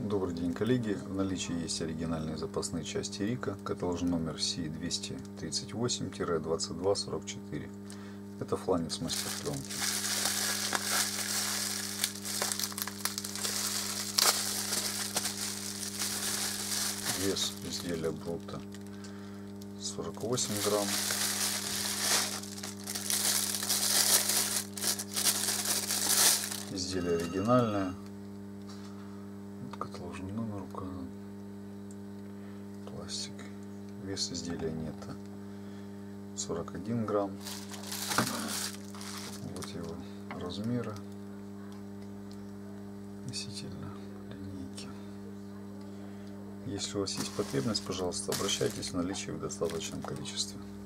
Добрый день, коллеги! В наличии есть оригинальные запасные части Рика, каталожный номер C238-2244. Это фланец мастер-пленки. Вес изделия брута 48 грамм. Изделие оригинальное. Каталожный номер указан. Пластик. Вес изделия нет. 41 грамм. Вот его размеры относительно линейки. Если у вас есть потребность, пожалуйста, обращайтесь, в наличии в достаточном количестве.